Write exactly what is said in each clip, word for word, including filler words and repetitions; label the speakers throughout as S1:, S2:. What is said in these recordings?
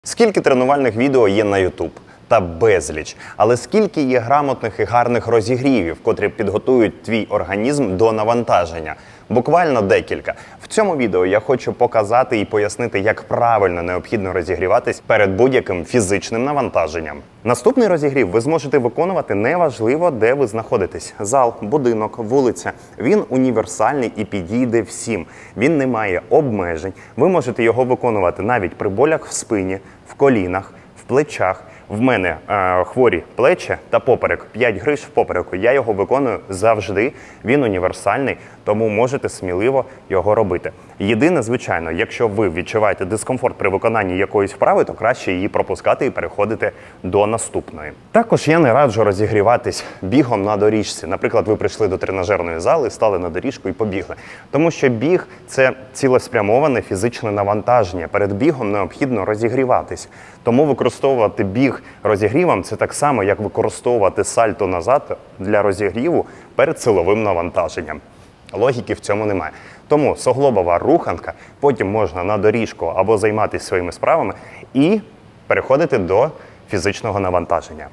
S1: Скільки тренувальних відео є на ютуб? Та безліч. Але скільки є грамотних і гарних розігрівів, котрі підготують твій організм до навантаження? Буквально декілька. В цьому відео я хочу показати і пояснити, як правильно необхідно розігріватись перед будь-яким фізичним навантаженням. Наступний розігрів ви зможете виконувати неважливо, де ви знаходитесь. Зал, будинок, вулиця. Він універсальний і підійде всім. Він не має обмежень. Ви можете його виконувати навіть при болях в спині, в колінах, в плечах. В мене е, хворі плечі та поперек, п'ять гриж в попереку. Я його виконую завжди, він універсальний, тому можете сміливо його робити. Єдине, звичайно, якщо ви відчуваєте дискомфорт при виконанні якоїсь вправи, то краще її пропускати і переходити до наступної. Також я не раджу розігріватись бігом на доріжці. Наприклад, ви прийшли до тренажерної зали, стали на доріжку і побігли. Тому що біг – це цілеспрямоване фізичне навантаження. Перед бігом необхідно розігріватись. Тому використовувати біг розігрівом – це так само, як використовувати сальто назад для розігріву перед силовим навантаженням. Логіки в цьому немає. Тому суглобова руханка, потім можна на доріжку або займатися своїми справами і переходити до фізичного навантаження.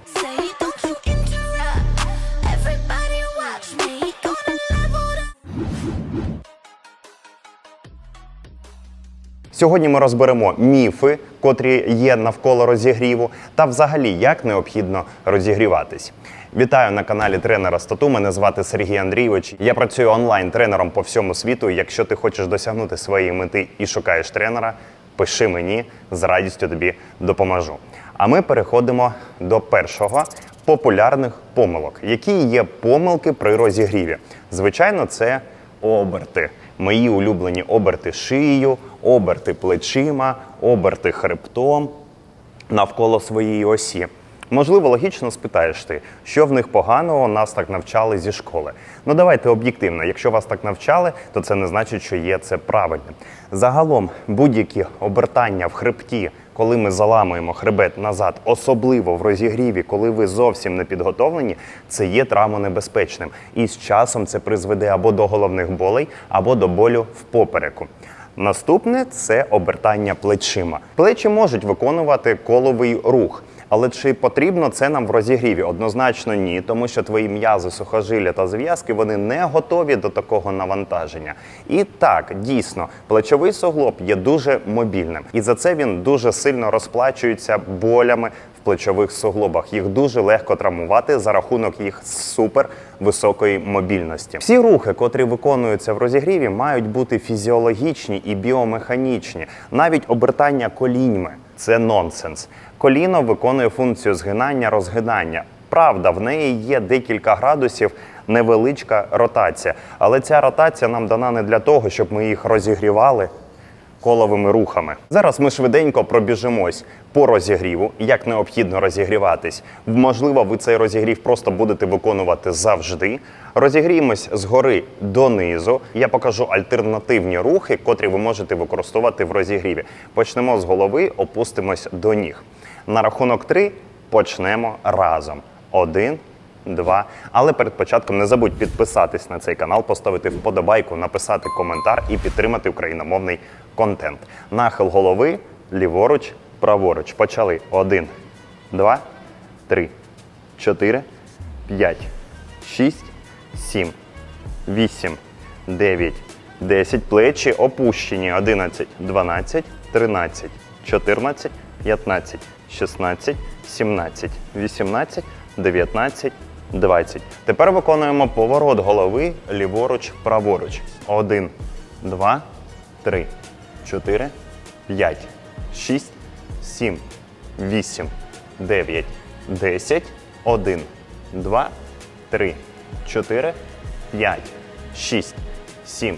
S1: Сьогодні ми розберемо міфи, котрі є навколо розігріву, та взагалі, як необхідно розігріватись. Вітаю на каналі Тренера з Тату, мене звати Сергій Андрійович. Я працюю онлайн-тренером по всьому світу. Якщо ти хочеш досягнути своєї мети і шукаєш тренера, пиши мені, з радістю тобі допоможу. А ми переходимо до першого – популярних помилок. Які є помилки при розігріві? Звичайно, це оберти. Мої улюблені оберти шиєю, оберти плечима, оберти хребтом навколо своєї осі. Можливо, логічно спитаєш ти, що в них поганого, нас так навчали зі школи. Ну давайте об'єктивно, якщо вас так навчали, то це не значить, що є це правильним. Загалом, будь-які обертання в хребті, коли ми заламуємо хребет назад, особливо в розігріві, коли ви зовсім не підготовлені, це є травмонебезпечним. І з часом це призведе або до головних болей, або до болю в попереку. Наступне – це обертання плечима. Плечі можуть виконувати коловий рух. Але чи потрібно це нам в розігріві? Однозначно ні, тому що твої м'язи, сухожилля та зв'язки, вони не готові до такого навантаження. І так, дійсно, плечовий суглоб є дуже мобільним. І за це він дуже сильно розплачується болями в плечових суглобах. Їх дуже легко травмувати за рахунок їх супер високої мобільності. Всі рухи, котрі виконуються в розігріві, мають бути фізіологічні і біомеханічні. Навіть обертання коліньми – це нонсенс. Коліно виконує функцію згинання-розгинання. Правда, в неї є декілька градусів, невеличка ротація. Але ця ротація нам дана не для того, щоб ми їх розігрівали коловими рухами. Зараз ми швиденько пробіжимось по розігріву, як необхідно розігріватись. Можливо, ви цей розігрів просто будете виконувати завжди. Розігріємось згори донизу. Я покажу альтернативні рухи, котрі ви можете використовувати в розігріві. Почнемо з голови, опустимось до ніг. На рахунок три почнемо разом. Один, два. Але перед початком не забудь підписатись на цей канал, поставити вподобайку, написати коментар і підтримати україномовний контент. Нахил голови, ліворуч, праворуч. Почали. Один, два, три, чотири, п'ять, шість, сім, вісім, дев'ять, десять. Плечі опущені. одинадцять, дванадцять, тринадцять, чотирнадцять, п'ятнадцять, шістнадцять, сімнадцять, вісімнадцять, дев'ятнадцять, двадцять. Тепер виконуємо поворот голови ліворуч, праворуч. Один, два, три, чотири, п'ять, шість, сім, вісім, дев'ять, десять. Один, два, три, чотири, п'ять, шість, сім,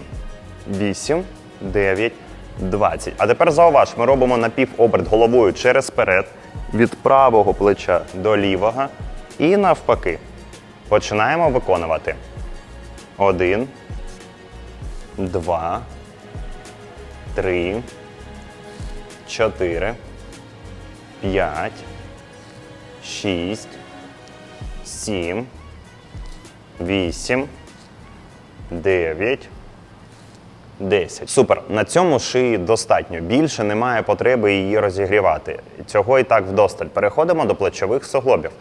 S1: вісім, дев'ять, двадцять. А тепер зауваж, ми робимо напівоберт головою через перед, від правого плеча до лівого і навпаки. Починаємо виконувати. Один, два, три, чотири, п'ять, шість, сім, вісім, дев'ять, десять. Супер. На цьому шиї достатньо. Більше немає потреби її розігрівати. Цього і так вдосталь. Переходимо до плечових суглобів.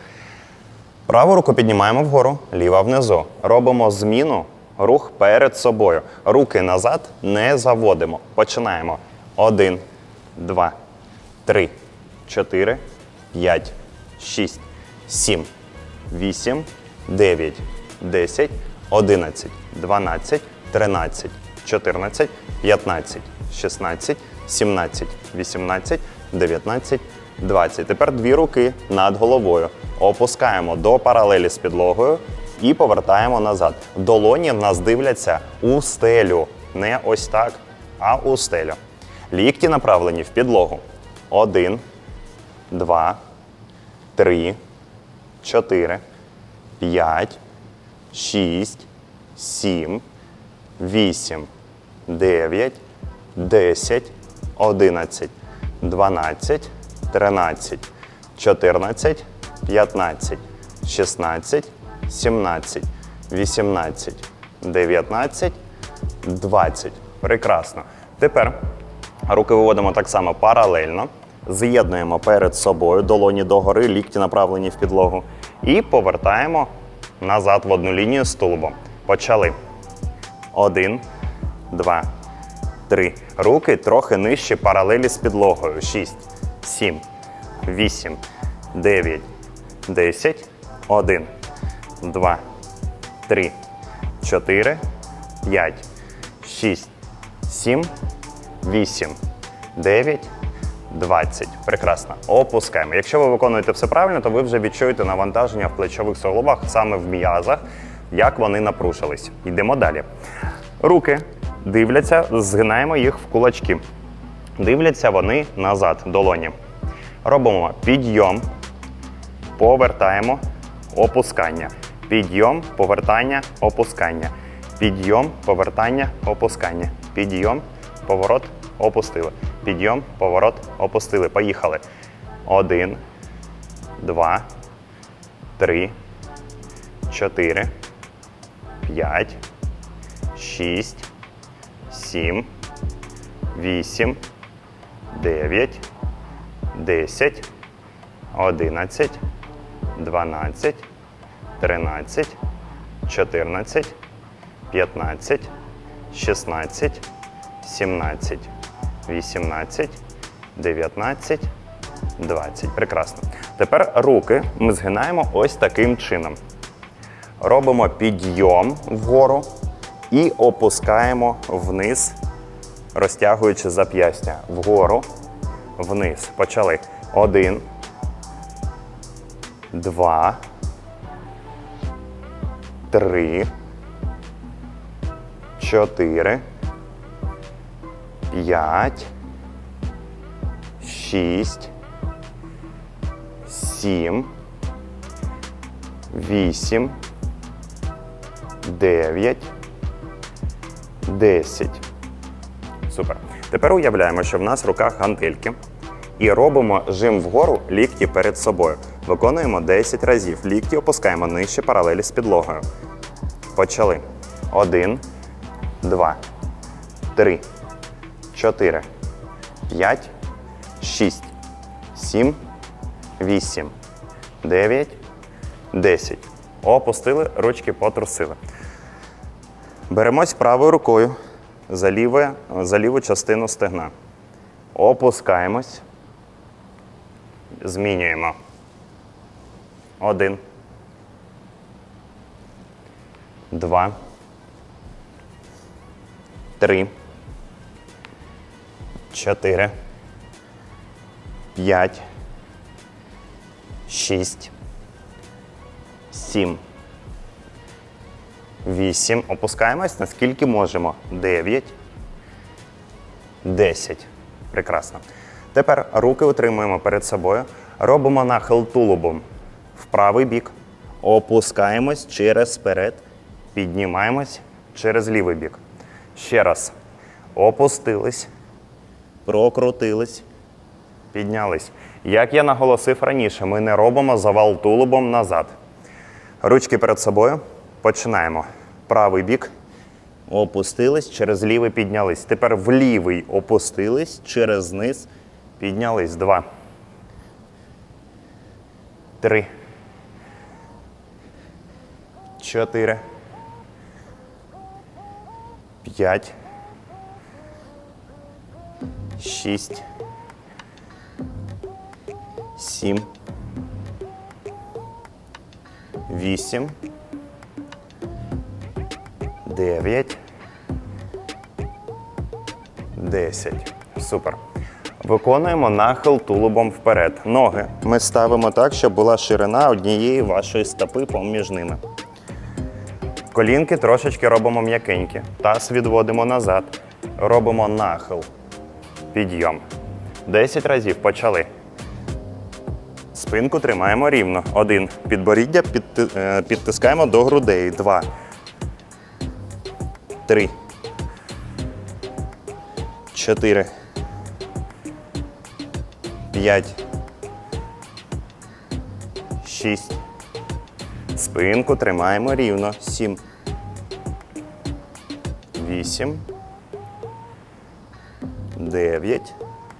S1: Праву руку піднімаємо вгору, ліва внизу. Робимо зміну, рух перед собою. Руки назад не заводимо. Починаємо. Один, два, три, чотири, п'ять, шість, сім, вісім, дев'ять, десять, одинадцять, дванадцять, тринадцять, чотирнадцять, п'ятнадцять, шістнадцять, сімнадцять, вісімнадцять, дев'ятнадцять, двадцять. Тепер дві руки над головою. Опускаємо до паралелі з підлогою і повертаємо назад. Долоні в нас дивляться у стелю. Не ось так, а у стелю. Лікті направлені в підлогу. Один, два, три, чотири, п'ять, шість, сім, вісім, дев'ять, десять, одинадцять, дванадцять, тринадцять, чотирнадцять, п'ятнадцять, шістнадцять, сімнадцять, вісімнадцять, дев'ятнадцять, двадцять. Прекрасно. Тепер руки виводимо так само паралельно. З'єднуємо перед собою, долоні догори, лікті направлені в підлогу. І повертаємо назад в одну лінію з тулубом. Почали. Один, два, три. Руки трохи нижче паралелі з підлогою. Шість, сім, вісім, дев'ять, десять, один, два, три, чотири, п'ять, шість, сім, вісім, дев'ять, двадцять. Прекрасно. Опускаємо. Якщо ви виконуєте все правильно, то ви вже відчуєте навантаження в плечових суглобах, саме в м'язах, як вони напружились. Йдемо далі. Руки дивляться, згинаємо їх в кулачки. Дивляться вони назад, долоні. Робимо підйом, повертаємо, опускання. Підйом, повертання, опускання. Підйом, повертання, опускання. Підйом, поворот, опустили. Підйом, поворот, опустили. Поїхали. Один, два, три, чотири, п'ять, шість, сім, вісім, дев'ять, десять, одинадцять, дванадцять, тринадцять, чотирнадцять, п'ятнадцять, шістнадцять, сімнадцять, вісімнадцять, дев'ятнадцять, двадцять. Прекрасно. Тепер руки ми згинаємо ось таким чином. Робимо підйом вгору і опускаємо вниз, розтягуючи зап'ястя. Вгору, вниз. Почали. Один, два, три, чотири, п'ять, шість, сім, вісім, дев'ять, десять. Супер. Тепер уявляємо, що в нас в руках гантельки. І робимо жим вгору, лікті перед собою. Виконуємо десять разів. Лікті опускаємо нижче паралелі з підлогою. Почали. Один, два, три, чотири, п'ять, шість, сім, вісім, дев'ять, десять. Опустили, ручки потрусили. Беремось правою рукою за, ліве, за ліву частину стегна. Опускаємось. Змінюємо. Один. Два. Три. Чотири. П'ять. Шість. Сім. Вісім. Опускаємось, наскільки можемо. Дев'ять. Десять. Прекрасно. Тепер руки утримуємо перед собою. Робимо нахил тулубом в правий бік. Опускаємось через перед. Піднімаємось через лівий бік. Ще раз. Опустились. Прокрутились. Піднялись. Як я наголосив раніше, ми не робимо завал тулубом назад. Ручки перед собою. Починаємо. Правий бік. опустились, через лівий піднялись. Тепер в лівий опустились, через низ піднялись. Два. Три. Чотири. П'ять. Шість. Сім. Вісім. Дев'ять. Десять. Супер. Виконуємо нахил тулубом вперед. Ноги ми ставимо так, щоб була ширина однієї вашої стопи поміж ними. Колінки трошечки робимо м'якенькі. Таз відводимо назад. Робимо нахил. Підйом. десять разів. Почали. Спинку тримаємо рівно. Один. Підборіддя підтискаємо до грудей. Два. Три. Чотири. П'ять. Шість. Спинку тримаємо рівно. Сім. Вісім. Дев'ять.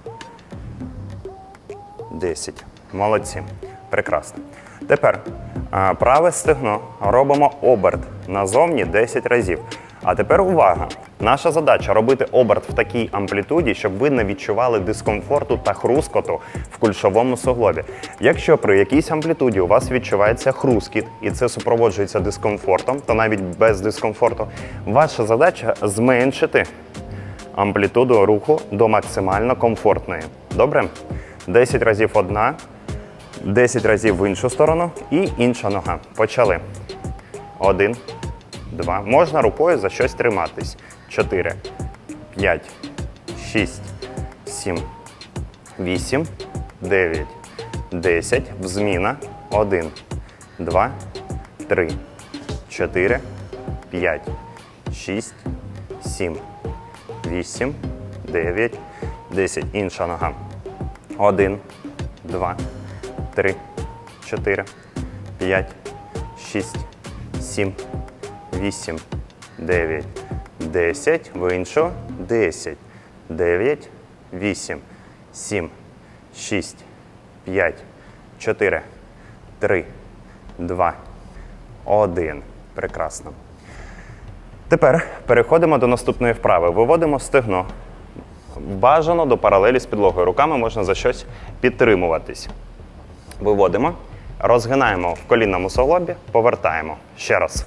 S1: Десять. Молодці. Прекрасно. Тепер а, праве стегно робимо оберт назовні десять разів. А тепер увага! Наша задача робити оберт в такій амплітуді, щоб ви не відчували дискомфорту та хрускоту в кульшовому суглобі. Якщо при якійсь амплітуді у вас відчувається хрускіт і це супроводжується дискомфортом, то навіть без дискомфорту, ваша задача зменшити амплітуду руху до максимально комфортної. Добре? десять разів одна, десять разів в іншу сторону і інша нога. Почали. Один. Два. Можна рукою за щось триматись. Чотири. П'ять. Шість. Сім. Вісім. Дев'ять. Десять. Зміна. Один. Два. Три. Чотири. П'ять. Шість. Сім. Вісім. Дев'ять. Десять. Інша нога. Один. Два. Три. Чотири. П'ять. Шість. Сім. Вісім, дев'ять, десять, в іншу, десять, дев'ять, вісім, сім, шість, п'ять, чотири, три, два, один. Прекрасно. Тепер переходимо до наступної вправи. Виводимо стегно. Бажано до паралелі з підлогою. Руками можна за щось підтримуватись. Виводимо, розгинаємо в колінному суглобі, повертаємо. Ще раз.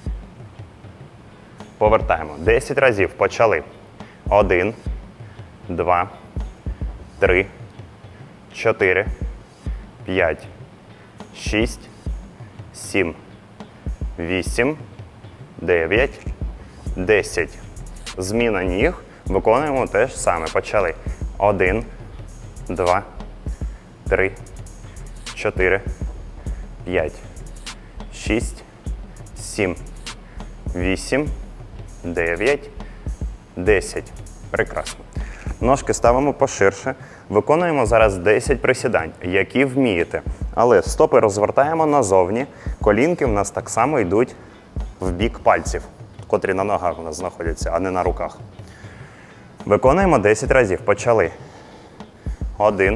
S1: Повертаємо. десять разів. Почали. Один, два, три, чотири, п'ять, шість, сім, вісім, дев'ять, десять. Зміна ніг. Виконуємо те ж саме. Почали. Один, два, три, чотири, п'ять, шість, сім, вісім, дев'ять, десять. Прекрасно. Ножки ставимо поширше. Виконуємо зараз десять присідань, які вмієте. Але стопи розвертаємо назовні. Колінки в нас так само йдуть в бік пальців, котрі на ногах у нас знаходяться, а не на руках. Виконуємо десять разів. Почали. Один.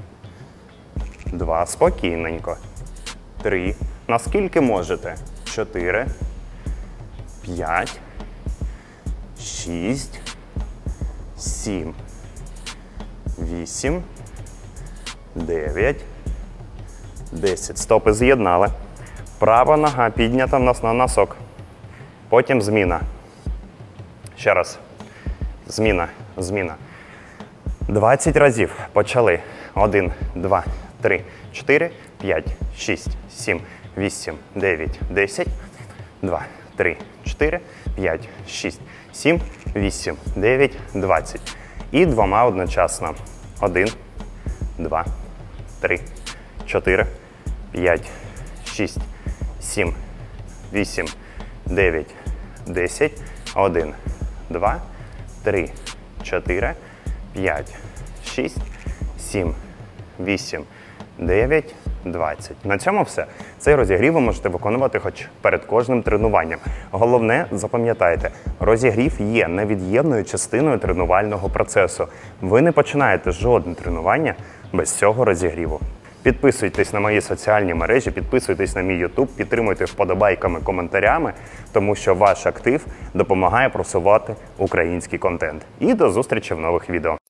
S1: Два. Спокійненько. Три. Наскільки можете. Чотири. П'ять. Шість. Сім. Вісім. Дев'ять. Десять. Стопи з'єднали. Права нога піднята в нас на носок. Потім зміна. Ще раз. Зміна. Зміна. двадцять разів. Почали. Один, два, три, чотири, п'ять, шість, сім, вісім, дев'ять, десять. Два, три, чотири, п'ять, шість, сім, вісім, дев'ять, двадцять. І двома одночасно. Один, два, три, чотири, п'ять, шість, сім, вісім, дев'ять, десять. Один, два, три, чотири, п'ять, шість, сім, вісім, дев'ять, двадцять. На цьому все. Цей розігрів ви можете виконувати хоч перед кожним тренуванням. Головне, запам'ятайте, розігрів є невід'ємною частиною тренувального процесу. Ви не починаєте жодне тренування без цього розігріву. Підписуйтесь на мої соціальні мережі, підписуйтесь на мій YouTube, підтримуйте вподобайками, коментарями, тому що ваш актив допомагає просувати український контент. І до зустрічі в нових відео.